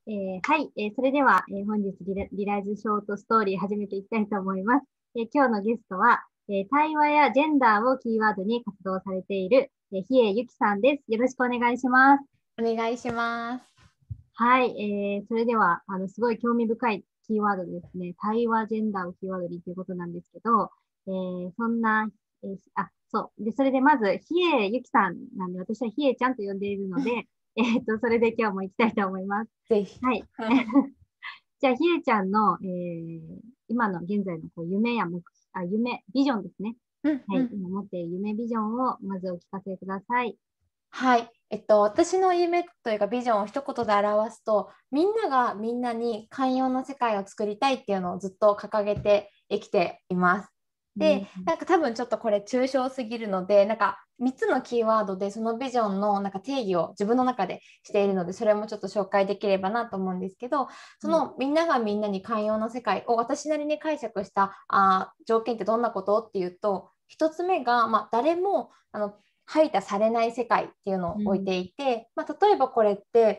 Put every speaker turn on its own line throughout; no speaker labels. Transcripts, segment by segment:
はい、それでは、本日リライズショートストーリー始めていきたいと思います。今日のゲストは、対話やジェンダーをキーワードに活動されている、日枝ゆきさんです。よろしくお願いします。
お願いします。
はい、それでは、すごい興味深いキーワードですね。対話、ジェンダーをキーワードにということなんですけど、そんな、そう。で、それでまず、日枝ゆきさんなんで、私は日枝ちゃんと呼んでいるので、それで今日も行きたいと思います。
ぜひ。
はい。じゃあ、ひえちゃんの、今の現在のこう夢や夢、ビジョンですね。はい。今持っている夢、ビジョンをまずお聞かせください。
はい。私の夢というかビジョンを一言で表すと、みんながみんなに寛容な世界を作りたいっていうのをずっと掲げて生きています。で、なんか多分ちょっとこれ抽象すぎるので、なんか3つのキーワードでそのビジョンのなんか定義を自分の中でしているので、それもちょっと紹介できればなと思うんですけど、そのみんながみんなに寛容な世界を私なりに解釈した条件ってどんなことっていうと、1つ目が、誰も排他されない世界っていうのを置いていて、例えばこれって、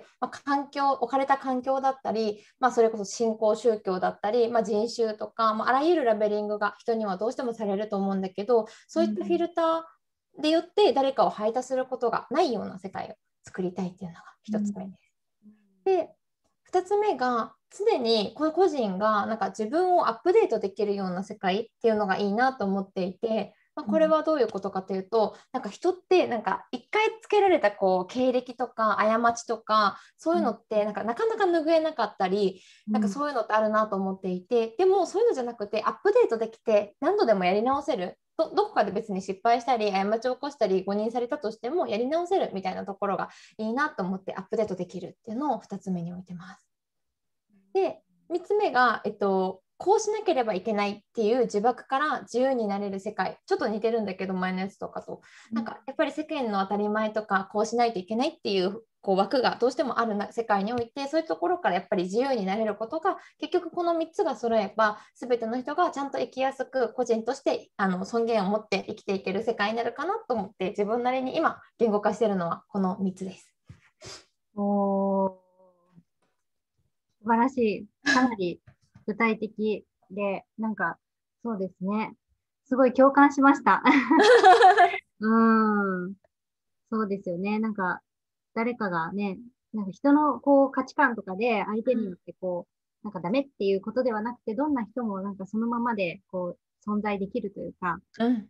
置かれた環境だったり、それこそ信仰宗教だったり、人種とか、あらゆるラベリングが人にはどうしてもされると思うんだけど、そういったフィルターでよって誰かを排他することがないような世界を作りたいっていうのが一つ目です。で、二つ目が常にこの個人がなんか自分をアップデートできるような世界っていうのがいいなと思っていて、これはどういうことかというと、なんか人ってなんか一回つけられたこう経歴とか過ちとかそういうのってなんかなかなか拭えなかったり、なんかそういうのってあるなと思っていて、でもそういうのじゃなくてアップデートできて何度でもやり直せる。どこかで別に失敗したり過ちを起こしたり誤認されたとしてもやり直せるみたいなところがいいなと思ってアップデートできるっていうのを2つ目に置いてます。で、3つ目が、こうしなければいけないっていう呪縛から自由になれる世界。ちょっと似てるんだけど、前のやつとかと。なんか、やっぱり世間の当たり前とか、こうしないといけないっていうこう枠がどうしてもある世界において、そういうところからやっぱり自由になれることが、結局この3つが揃えば、全ての人がちゃんと生きやすく、個人として尊厳を持って生きていける世界になるかなと思って、自分なりに今、言語化しているのはこの3つです。
おー、素晴らしい。かなり具体的で、なんか、そうですね。すごい共感しました。うん。そうですよね。なんか、誰かがね、なんか人のこう価値観とかで相手によってこう、なんかダメっていうことではなくて、どんな人もなんかそのままでこう存在できるというか、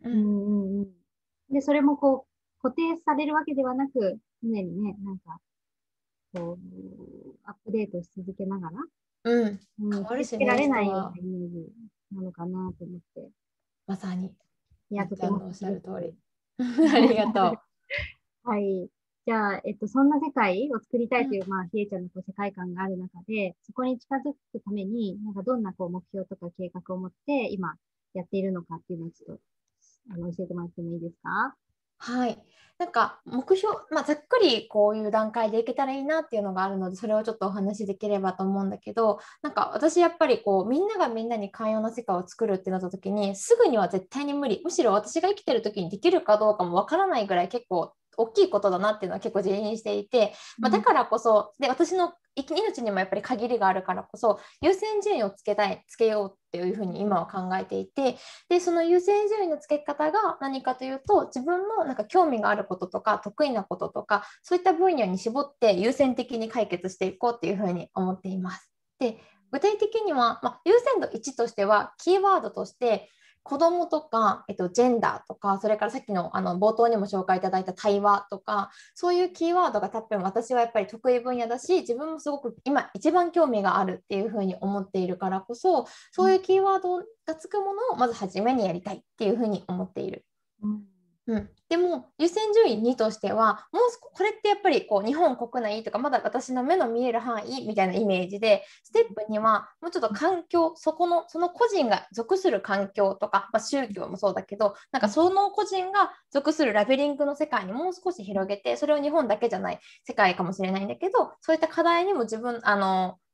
で、それもこう、固定されるわけではなく、常にね、なんか、こう、アップデートし続けながら、
変わ
決めつ
るしね、
けられない
人は。
ようなイメージなのかなと思って。
まさに、
いや、
なっ
とても素
ちゃんのおっし
敵です。
ゃる通り。ありがとう。
はい。じゃあ、そんな世界を作りたいという、ひえちゃんのこう世界観がある中で、そこに近づくために、なんかどんなこう目標とか計画を持って今やっているのかっていうのをちょっと、教えてもらってもいいですか？
はい。なんか目標、ざっくりこういう段階でいけたらいいなっていうのがあるので、それをちょっとお話しできればと思うんだけど、なんか私やっぱりこう、みんながみんなに寛容な世界を作るってなった時に、すぐには絶対に無理。むしろ私が生きてる時にできるかどうかもわからないぐらい結構大きいことだなっていうのは結構自認していて、だからこそ、で、私の命にもやっぱり限りがあるからこそ、優先順位をつけようっていうふうに今は考えていて、で、その優先順位の付け方が何かというと、自分のなんか興味があることとか得意なこととか、そういった分野に絞って優先的に解決していこうっていうふうに思っています。で、具体的には、優先度1としては、キーワードとして、子供とか、ジェンダーとか、それからさっきの、冒頭にも紹介いただいた対話とか、そういうキーワードが多分私はやっぱり得意分野だし、自分もすごく今一番興味があるっていうふうに思っているからこそ、そういうキーワードがつくものをまず初めにやりたいっていうふうに思っている。でも優先順位2としてはもうこれってやっぱりこう日本国内とかまだ私の目の見える範囲みたいなイメージで、ステップにはもうちょっと環境、その個人が属する環境とか、宗教もそうだけど、なんかその個人が属するラベリングの世界にもう少し広げて、それを日本だけじゃない世界かもしれないんだけど、そういった課題にも自分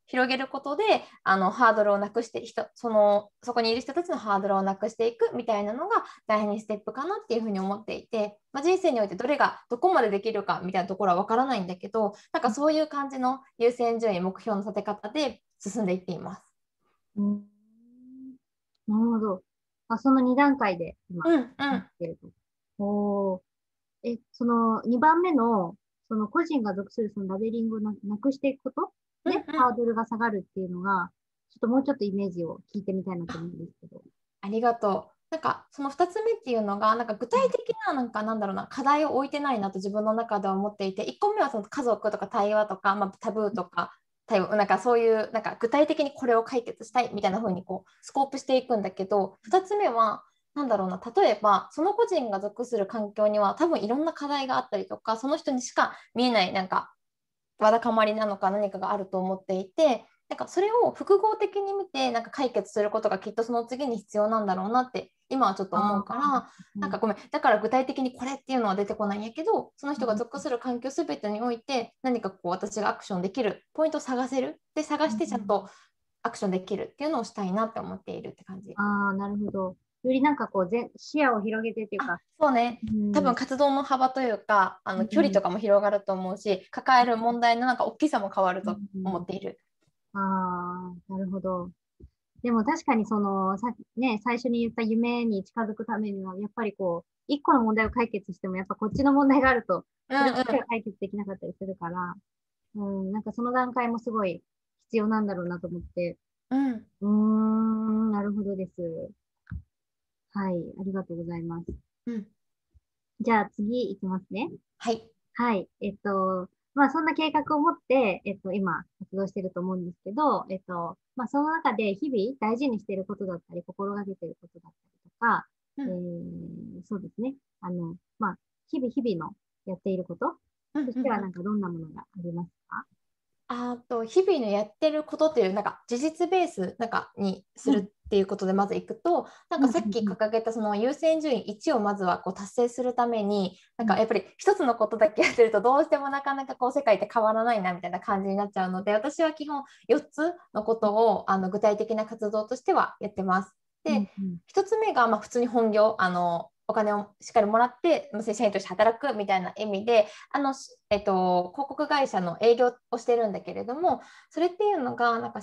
広げることでハードルをなくしてそこにいる人たちのハードルをなくしていくみたいなのが第2ステップかなっていうふうに思っていて、人生においてどれがどこまでできるかみたいなところは分からないんだけど、なんかそういう感じの優先順位目標の立て方で進んでいっています。
うん、なるほど。その2段階で今、
うんうん
やってると。おー、その2番目の、その個人が属するそのラベリングをなくしていくことで、
うんうん。
ハードルが下がるっていうのが、ちょっともうちょっとイメージを聞いてみたいなと思うんですけど。
ありがとう。なんかその2つ目っていうのがなんか具体的ななんだろうな課題を置いてないなと自分の中では思っていて、1個目はその家族とか対話とか、タブーとかなんかそういうなんか具体的にこれを解決したいみたいな風にこうスコープしていくんだけど、2つ目はなんだろうな、例えばその個人が属する環境には多分いろんな課題があったりとか、その人にしか見えないなんかわだかまりなのか何かがあると思っていて、なんかそれを複合的に見てなんか解決することがきっとその次に必要なんだろうなって今はちょっと思うから、なんかごめん、だから具体的にこれっていうのは出てこないんやけど、その人が属する環境すべてにおいて何かこう私がアクションできるポイントを探せる、で探してちゃんとアクションできるっていうのをしたいなって思っているって感じ。
なるほど。よりなんかこう、視野を広げてっていうか、
そうね。
うん、
多分活動の幅というか距離とかも広がると思うし、抱える問題のなんか大きさも変わると思っている。
なるほど。でも確かにその、最初に言った夢に近づくためには、やっぱりこう、一個の問題を解決しても、やっぱこっちの問題があると、それ
うんうん。
だけは解決できなかったりするから、なんかその段階もすごい必要なんだろうなと思って、
うん。
なるほどです。はい、ありがとうございます。
うん。
じゃあ次いきますね。
はい。
はい。そんな計画を持って、今、活動してると思うんですけど、その中で日々大事にしていることだったり、心がけていることだったりとか、
うん。
そうですね。日々のやっていること
うん
としては、
うんうん。
なんかどんなものがありますか？
日々のやってることっていうなんか事実ベースなんかにす
うん、
るっていうことでまずいくと、なん
うん、うん、
かさっき
うん、
掲げたその優先順位1をまずはこう達成するために、な
うん、
んかやっぱり一つのことだけやってるとどうしてもなかなかこう世界って変わらないなみたいな感じになっちゃうので、私は基本4つのことを具体的な活動としてはやってます。で、
うん、うん、
1つ目が普通に本業、お金をしっかりもらって正社員として働くみたいな意味で広告会社の営業をしてるんだけれども、それっていうのがなんか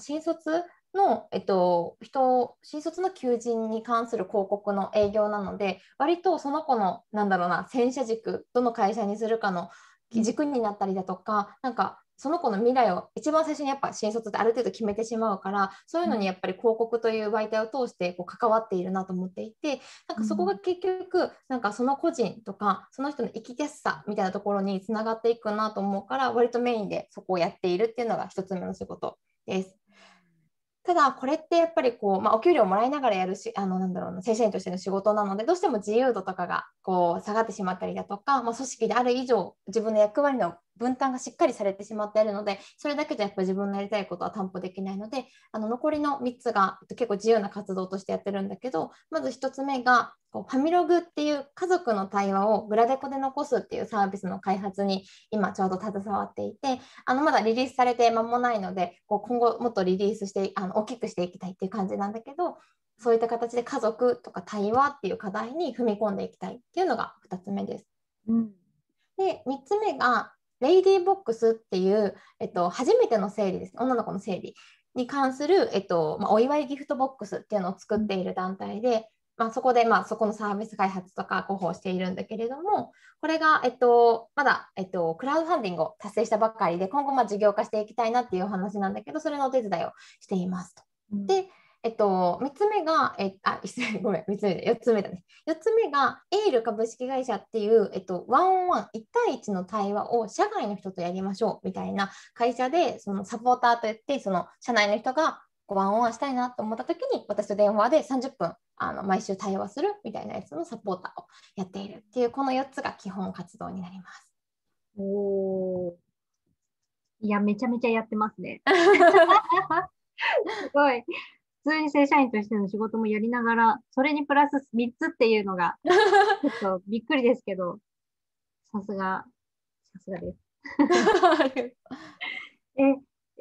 新卒の求人に関する広告の営業なので、割とその子のなんだろうな戦車軸、どの会社にするかの
うん、
軸になったりだとか、なんかその子の未来を一番最初にやっぱ新卒ってある程度決めてしまうから、そういうのにやっぱり広告という媒体を通してこう関わっているなと思っていて、なんかそこが結局なんかその個人とかその人の生きやすさみたいなところにつながっていくなと思うから、割とメインでそこをやっているっていうのが一つ目の仕事です。ただこれってやっぱりこう、お給料もらいながらやるし、なんだろうな、正社員としての仕事なので、どうしても自由度とかがこう下がってしまったりだとか、組織である以上自分の役割の分担がしっかりされてしまっているので、それだけじゃやっぱり自分のやりたいことは担保できないので、残りの3つが結構自由な活動としてやってるんだけど、まず1つ目がこうファミログっていう家族の対話をグラデコで残すっていうサービスの開発に今ちょうど携わっていて、まだリリースされて間もないので、こう今後もっとリリースして大きくしていきたいっていう感じなんだけど、そういった形で家族とか対話っていう課題に踏み込んでいきたいっていうのが2つ目です。
うん、
で、3つ目がレイディーボックスっていう、初めての生理です。女の子の生理に関する、お祝いギフトボックスっていうのを作っている団体で、そこで、そこのサービス開発とか広報しているんだけれども、これが、まだ、クラウドファンディングを達成したばかりで、今後、事業化していきたいなっていう話なんだけど、それのお手伝いをしていますと。
うん、
で、3つ目が、失礼、ごめん、3つ目で、4つ目だね。4つ目が、エール株式会社っていう、ワンオンワン、1対1の対話を社外の人とやりましょうみたいな会社で、そのサポーターといって、その社内の人がワンオンワンしたいなと思った時に、私と電話で30分、毎週対話するみたいなやつのサポーターをやっているっていう、この4つが基本活動になります。
おー。いや、めちゃめちゃやってますね。すごい。普通に正社員としての仕事もやりながら、それにプラス3つっていうのが、ちょっとびっくりですけど、さすが、さすがです。え、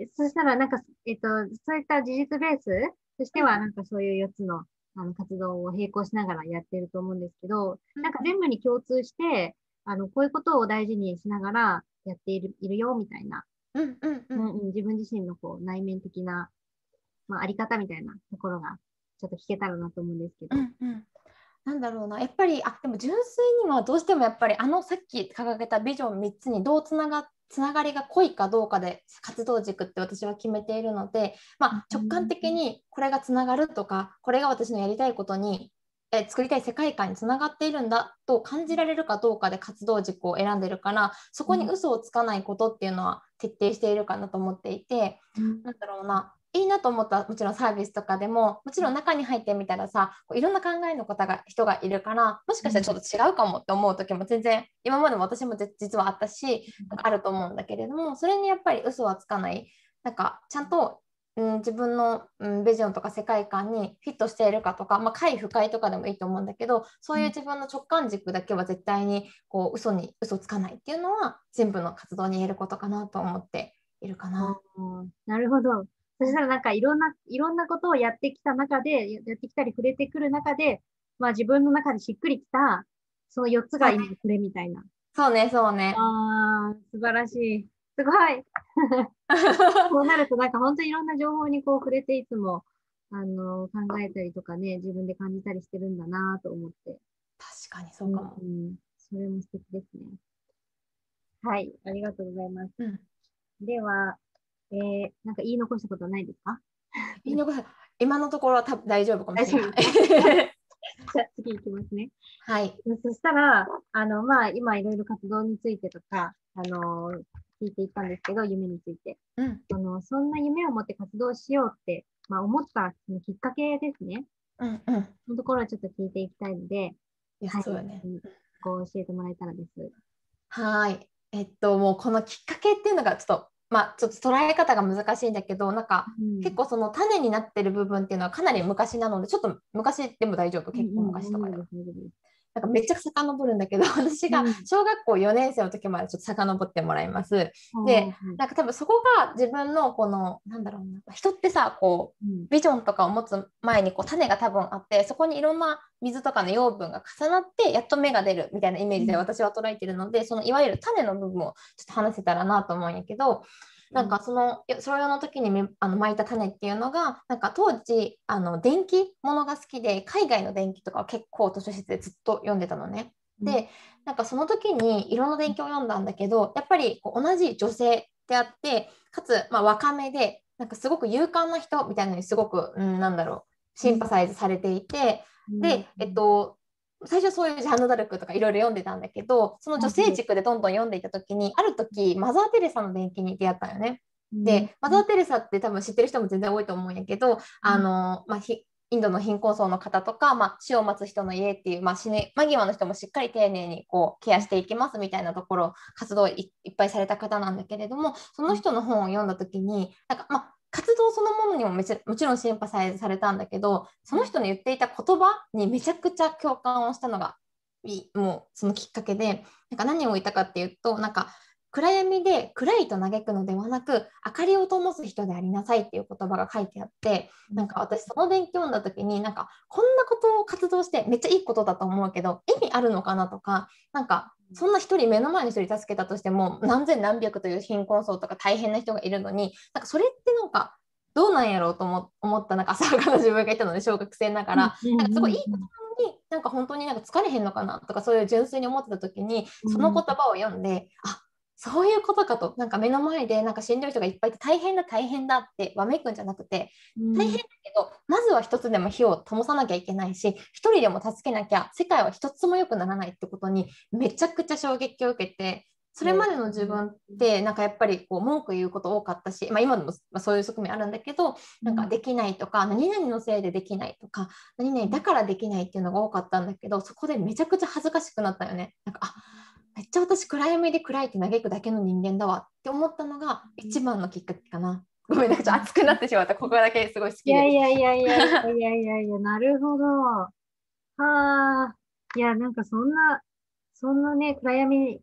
そしたら、なんか、そういった事実ベースとしては、なんかそういう4つの、活動を並行しながらやってると思うんですけど、なんか全部に共通して、こういうことを大事にしながらやっているよ、みたいな、
うんうんうん
自分自身のこう内面的な、あり方みたいなところが、ちょっと聞けたらなと思うんですけど。
うんうん。なんだろうな、やっぱり、でも純粋にはどうしてもやっぱりさっき掲げたビジョン3つにどうつながりが濃いかどうかで活動軸って私は決めているので、直感的にこれがつながるとか、これが私のやりたいことに、作りたい世界観につながっているんだと感じられるかどうかで活動軸を選んでるから、そこに嘘をつかないことっていうのは徹底しているかなと思っていて、なんだろうな、いいなと思ったもちろんサービスとかでも、もちろん中に入ってみたらさ、いろんな考えの人がいるから、もしかしたらちょっと違うかもって思う時も全然今までも私も実はあったし、なんかあると思うんだけれども、それにやっぱり嘘はつかない、なんかちゃんと、自分の、ビジョンとか世界観にフィットしているかとか、快不快とかでもいいと思うんだけど、そういう自分の直感軸だけは絶対にこう嘘つかないっていうのは全部の活動に言えることかなと思っているかな。
なるほど。そしたらなんかいろんなことをやってきた中で、やってきたり触れてくる中で、自分の中でしっくりきた、その4つが今これみたいな。
そうね、そうね。
素晴らしい。すごい。そうなるとなんか本当にいろんな情報にこう触れていつも、考えたりとかね、自分で感じたりしてるんだなと思って。
確かにそうかも。
それも素敵ですね。はい、ありがとうございます。
うん。
では、なんか言い残したことはないですか？
いいのか、今のところは大丈夫かも
大丈夫
しれない。
じゃあ次行きますね。
はい。
そしたら、今いろいろ活動についてとか、聞いていったんですけど、夢について。
うん。
そんな夢を持って活動しようって、思ったそのきっかけですね。
うんうん。
そのところをちょっと聞いていきたいので、
いや、
はい、
そうよね。
こう教えてもらえたらです。
はい。もうこのきっかけっていうのがちょっと捉え方が難しいんだけど、なんか結構その種になってる部分っていうのはかなり昔なので、ちょっと昔でも大丈夫、結構昔とかでは。
大丈夫です。
なんかめっちゃ遡るんだけど、私が小学校4年生の時までちょっと遡ってもらいます。で、なんか多分そこが自分のこの、なんだろうな、人ってさ、こう、ビジョンとかを持つ前にこう種が多分あって、そこにいろんな水とかの養分が重なって、やっと芽が出るみたいなイメージで私は捉えているので、そのいわゆる種の部分をちょっと話せたらなと思うんやけど、なんかその小4の時に巻いた種っていうのが、なんか当時電気ものが好きで、海外の電気とかを結構図書室でずっと読んでたのね。で、なんかその時にいろんな電気を読んだんだけど、やっぱりこう同じ女性であって、かつ若めで、なんかすごく勇敢な人みたいなのにすごく、なんだろう、シンパサイズされていて、で、最初そういうジャンヌ・ダルクとかいろいろ読んでたんだけど、その女性軸でどんどん読んでいた時に、ある時マザー・テレサの伝記に出会ったよね。で、マザー・テレサって多分知ってる人も全然多いと思うんやけど、インドの貧困層の方とか、死を待つ人の家っていう、死ね間際の人もしっかり丁寧にこうケアしていきますみたいなところ活動いっぱいされた方なんだけれども、その人の本を読んだ時になんか、活動そのものにももちろんシンパサイズされたんだけど、その人の言っていた言葉にめちゃくちゃ共感をしたのがもうそのきっかけで、なんか何を言ったかっていうと、なんか暗闇で暗いと嘆くのではなく、明かりを灯す人でありなさいっていう言葉が書いてあって、なんか私その勉強を読んだ時に、なんかこんなことを活動してめっちゃいいことだと思うけど意味あるのかなとか、なんかそんな一人目の前の人に助けたとしても何千何百という貧困層とか大変な人がいるのに、なんかそれってなんかどうなんやろうと思った、なんか浅はかな自分がいたので、小学生ながら、なんかすごいいいことなのに、なんか本当になんか疲れへんのかなとか、そういう純粋に思ってた時に、その言葉を読んで、そういうことかと、なんか目の前でなんかしんどい人がいっぱいいて大変だ大変だってわめくんじゃなくて、大変だけどまずは一つでも火を灯さなきゃいけないし、一人でも助けなきゃ世界は一つも良くならないってことにめちゃくちゃ衝撃を受けて、それまでの自分ってなんかやっぱりこう文句言うこと多かったし、今でもそういう側面あるんだけど、なんかできないとか、何々のせいでできないとか、何々だからできないっていうのが多かったんだけど、そこでめちゃくちゃ恥ずかしくなったよね。なんかめっちゃ私暗闇で暗いって嘆くだけの人間だわって思ったのが一番のきっかけかな。ごめん、なんかちょっと熱くなってしまった。ここだけすごい好きで。
なるほど。はあ。いや、なんかそんなね、暗闇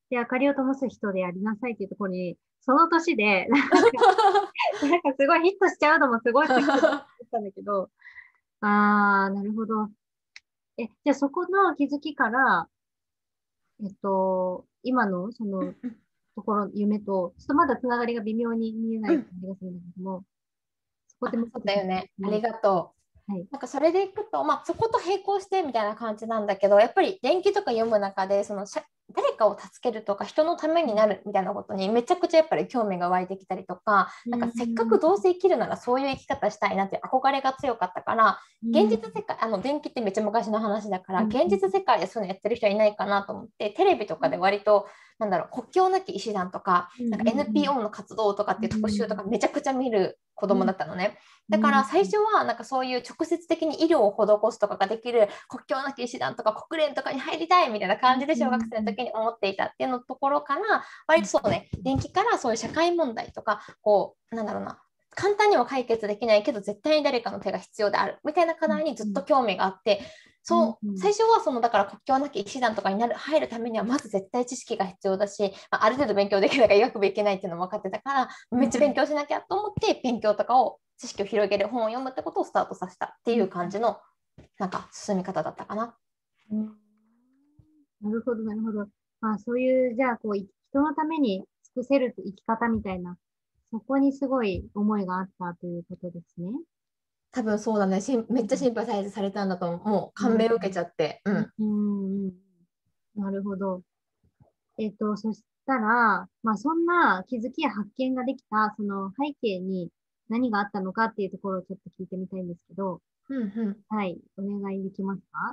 で、明かりを灯す人でありなさいっていうところに、その年で、なんかすごいヒットしちゃうのもすごいって思ったんだけど、なるほど。じゃあそこの気づきから、今のそのところ、夢と、ちょっとまだつながりが微妙に見えない感じがするんだけども、そこ
あ、
でもう
そうだよね。あり
何か、
がとう。
はい。
なんかそれでいくと、まあ、そこと並行してみたいな感じなんだけど、やっぱり伝記とか読む中で誰かを助けるとか人のためになるみたいなことにめちゃくちゃやっぱり興味が湧いてきたりとか、
う
なんかせっか
ん、
くどうせ生きるならそういう生き方したいなっていう憧れが強かったから、
うん、
現実世界、伝記ってめっちゃ昔の話だから、
うん、
現実世界でそういうのやってる人はいないかなと思って、テレビとかで割となんだろう、国境なき医師団とか、
うん、
なんか
うん、
NPO の活動とかっていう特集とかめちゃくちゃ見る子
うん、
供だったのね。
うん、
だから最初はなんかそういう直接的に医療を施すとかができる国境なき医師団とか国連とかに入りたいみたいな感じで小学生の時に思っていたっていうのところから割とそうね、電気からそういう社会問題とかこうなんだろうな、簡単には解決できないけど絶対に誰かの手が必要であるみたいな課題にずっと興味があって、そう最初はそのだから国境なき医師団とかに入るためにはまず絶対知識が必要だし、ある程度勉強できないから医学部行けないっていうのも分かってたからめっちゃ勉強しなきゃと思って勉強とかを知識を広げる本を読むってことをスタートさせたっていう感じのなんか進み方だったかな。
うん。なるほど、なるほど。まあ、そういう、じゃあ、こう、人のために尽くせる生き方みたいな、そこにすごい思いがあったということですね。
多分そうだね。めっちゃ心配されたんだと思う。もう
うん。
感銘を受けちゃって。うん。
うん。うん。なるほど。そしたら、まあ、そんな気づきや発見ができた、その背景に何があったのかっていうところをちょっと聞いてみたいんですけど、
うんうん。
はい、お願いできますか？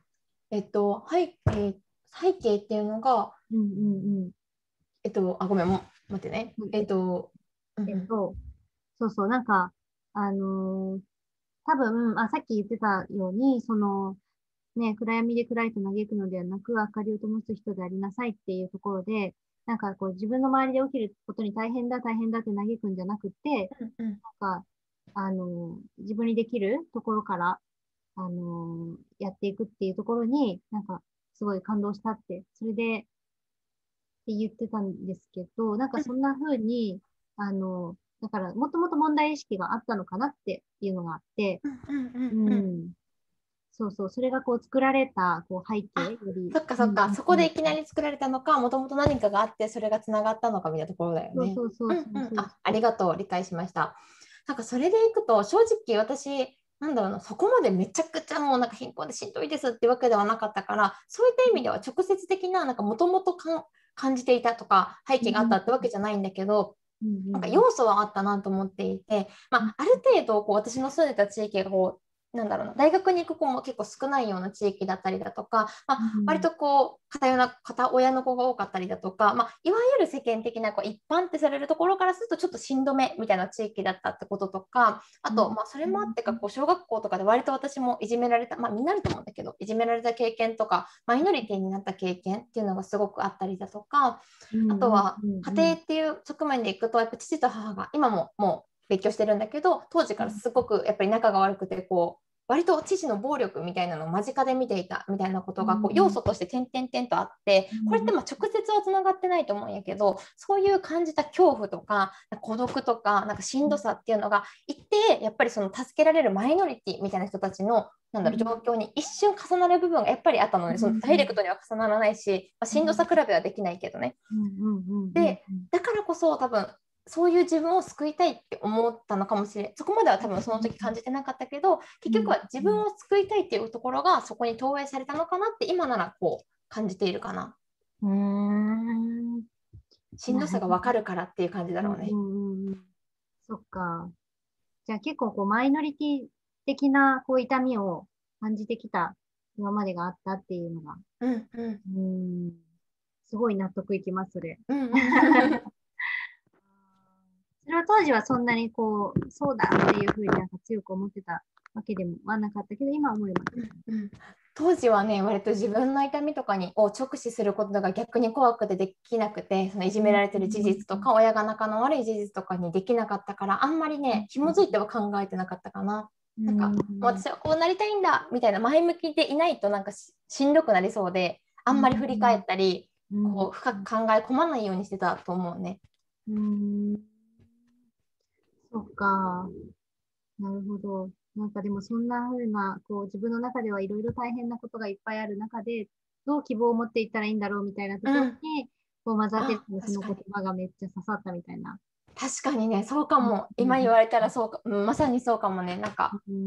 背景っていうのが、
うんうん
ごめん、待ってね。
うん。
うんうん。
そうそう、なんか、あのー多分、さっき言ってたように、その、ね、暗闇で暗いと嘆くのではなく、明かりを灯す人でありなさいっていうところで、なんかこう自分の周りで起きることに大変だ、大変だって嘆くんじゃなくて、
うんうん。
なんか、自分にできるところから、やっていくっていうところに、なんか、すごい感動したって、それで、って言ってたんですけど、なんかそんな風に、だから、もともと問題意識があったのかなっていうのがあって、
うんうんうん
う
うん。
ん。そうそう、それがこう作られたこう背景
あ、
より、
そっか
うんう
そっか。そこで
んうん。
いきなり作られたのか、もともと何かがあって、それがつながったのかみたいなところだよね。
そうそうそう
うんうん。
そうそう
あ、あ
そう。
りがとう。理解しました。なんかそれでいくと、正直私、なんだろうな、そこまでめちゃくちゃもうなんか貧困でしんどいですってわけではなかったから、そういった意味では直接的な、なんかもともと感じていたとか、背景があった
うん
ってわけじゃないんだけど、
うん
なんか
うん
要素はあったなと思っていて、ま
うん
あ、ある程度こう私の住んでた地域がこうなんだろうな、大学に行く子も結構少ないような地域だったりだとか、まあ、割
うん
とこう片親の子が多かったりだとか、まあ、いわゆる世間的なこう一般ってされるところからするとちょっとしんどめみたいな地域だったってこととか、あと、まあ、それもあってかこう小学校とかで割と私もいじめられた、まあ、みんなあると思うんだけどいじめられた経験とかマイノリティになった経験っていうのがすごくあったりだとか、
うんうんうん
あとは家
うん
庭っていう側面でいくとやっぱ父と母が今ももう別居してるんだけど当時からすごくやっぱり仲が悪くてこう割と父の暴力みたいなのを間近で見ていたみたいなことがこう要素として点々点とあってこれってまあ直接はつながってないと思うんやけどそういう感じた恐怖とか孤独とかなんかしんどさっていうのが一定やっぱりその助けられるマイノリティみたいな人たちのなんだろう状況に一瞬重なる部分がやっぱりあったのでそのダイレクトには重ならないし、まあ、しんどさ比べはできないけどね。で、だからこそ多分そういう自分を救いたいって思ったのかもしれない。そこまでは多分その時感じてなかったけど、結局は自分を救いたいっていうところがそこに投影されたのかなって今ならこう感じているかな。
うん。
しんどさがわ
なるほど。
かるからっていう感じだ
うん
ろうね。
うんうん。そっか。じゃあ結構こうマイノリティ的なこう痛みを感じてきた今までがあったっていうのが、
うんうん
うん、すごい納得いきます、それ。
うんうん
それは当時はそんなにこう、そうだっていうふうになんか強く思ってたわけでもはなかったけど、今思えば。
うん。当時はね割と自分の痛みとかを直視することが逆に怖くてできなくてそのいじめられてる事実とか親が仲の悪い事実とかにできなかったからあんまりね紐づいては考えてなかったかな。なんか私はこうなりたいんだみたいな前向きでいないとなんかしんどくなりそうであんまり振り返ったりこう深く考え込まないようにしてたと思うね。
そっか。なるほど。なんかでもそんな風な、こう自分の中ではいろいろ大変なことがいっぱいある中で、どう希望を持っていったらいいんだろうみたいなところに、こうマザー・テレ
あ、
サのその言
確かに。
葉がめっちゃ刺さったみたいな。
確かにね、そうか
うん
も。今言われたらそうか、まさにそうかもね。なんか、
うん、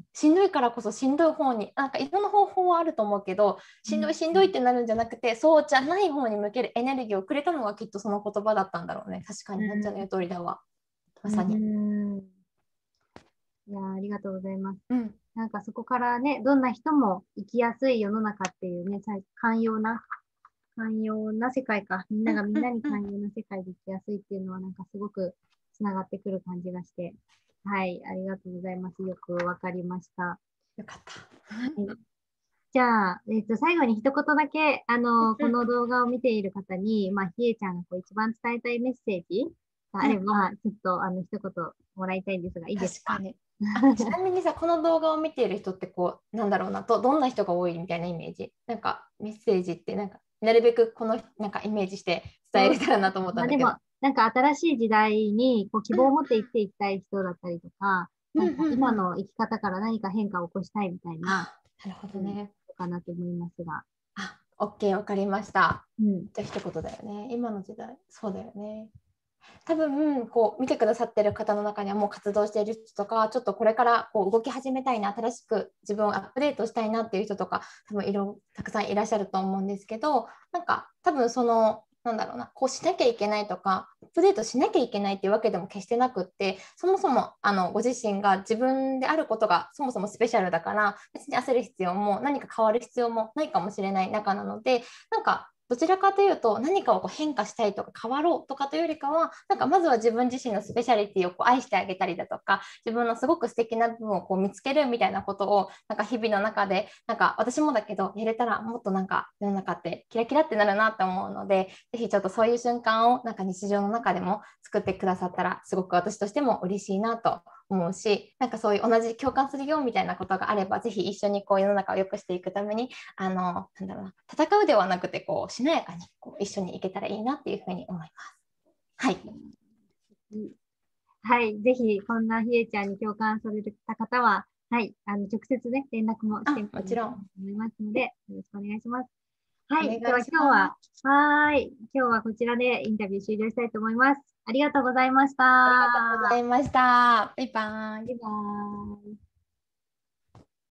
しんどいからこそしんどい方に、なんかいろんな方法はあると思うけど、しんどいしんどいってなるんじゃなくて、そうじゃない方に向けるエネルギーをくれたのがきっとその言葉だったんだろうね。確かになっちゃんの言う通りだわ。まさに。
いやー、ありがとうございます。
うん。
なんかそこからね、どんな人も生きやすい世の中っていうね、寛容な世界か。みんながみんなに寛容な世界で生きやすいっていうのはなんかすごくつながってくる感じがして。はい、ありがとうございます。よくわかりました。
よかった。
はい、じゃあ、最後に一言だけ、この動画を見ている方に、まあ、ひえちゃんがこう一番伝えたいメッセージがあれば、ちょっと、一言もらいたいんですが、いいですか？
確かに。ちなみにさ、この動画を見ている人ってこう、なんだろうな、どんな人が多いみたいなイメージ。なんかメッセージってなんか、なるべくこのなんかイメージして伝えれたらなと思った
まあでも、
んだけど。
なんか新しい時代にこう希望を持って生きていきたい人だったりとか、なんか今の生き方から何か変化を起こしたいみたいな、
あ、なるほど
うん、
ね。
かなと思いますが。
あ、OK、わかりました。
うん。
じゃあ一言だよね。今の時代、そうだよね。多分こう見てくださってる方の中にはもう活動している人とか、ちょっとこれからこう動き始めたいな、新しく自分をアップデートしたいなっていう人とか多分たくさんいらっしゃると思うんですけど、なんか多分そのなんだろうな、こうしなきゃいけないとかアップデートしなきゃいけないっていうわけでも決してなくって、そもそもご自身が自分であることがそもそもスペシャルだから、別に焦る必要も何か変わる必要もないかもしれない中なので、なんかどちらかというと何かをこう変化したいとか変わろうとかというよりかは、なんかまずは自分自身のスペシャリティをこう愛してあげたりだとか、自分のすごく素敵な部分をこう見つけるみたいなことをなんか日々の中で、なんか私もだけどやれたらもっとなんか世の中ってキラキラってなるなと思うので、ぜひちょっとそういう瞬間をなんか日常の中でも作ってくださったらすごく私としても嬉しいなと思うし、なんかそういう同じ共感するよみたいなことがあれば、ぜひ一緒にこう世の中を良くしていくためになんだろうな、戦うではなくてこうしなやかにこう一緒にいけたらいいなっていうふうに思います。はい。
はい。ぜひ、こんなひえちゃんに共感された方は、はい。直接ね、連絡もしてみて
もちろん。
と思いますので、よろしくお願いします。はい。
お願
では
いします。
今日はこちらでインタビュー終了したいと思います。ありがとうございまし
ありがとうござ
た。
いました。バイバイ。
バイバーイ。